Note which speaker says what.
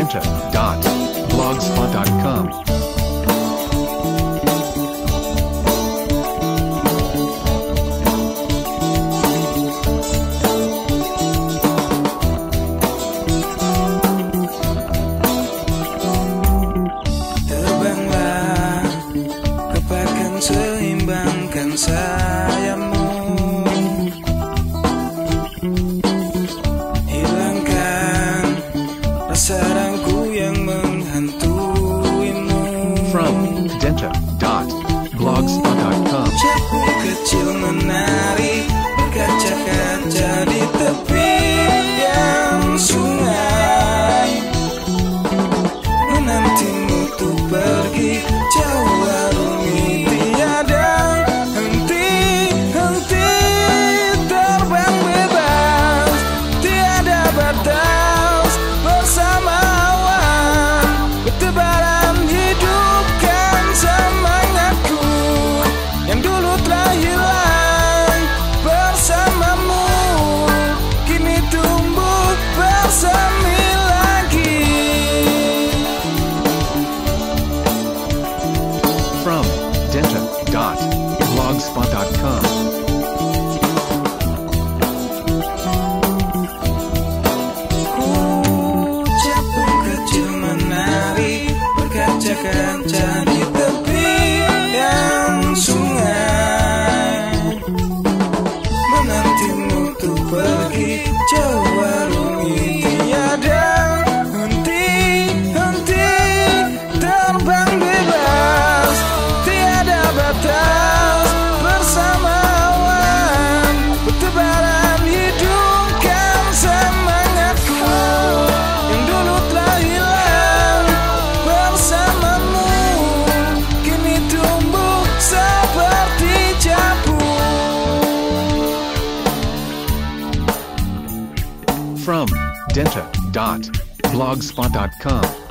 Speaker 1: denta.blogspot.com.
Speaker 2: Terbanglah, kepakkan seimbangkan sayapmu, hilangkan rasa ragu yang menghantuimu.
Speaker 1: From denta.blogspot.com.
Speaker 2: Capung kecil menari berkaca-kaca di tepian sungai, menantimu untuk pergi jauh warungi tiada henti-henti, terbang bebas tiada batas bersama awan, bertebaran hidupkan semangatku yang dulu telah hilang bersamamu, kini tumbuh bersemi lagi.
Speaker 1: From denta.blogspot.com.
Speaker 2: Capung kecil menari berkaca-kaca di tepian sungai, menantimu untuk pergi jauh warungi tiada henti-henti, terbang bebas tiada batas bersama awan, bertebaran hidupkan semangatku yang dulu telah hilang bersamamu, kini tumbuh seperti jambu.
Speaker 1: From denta.blogspot.com.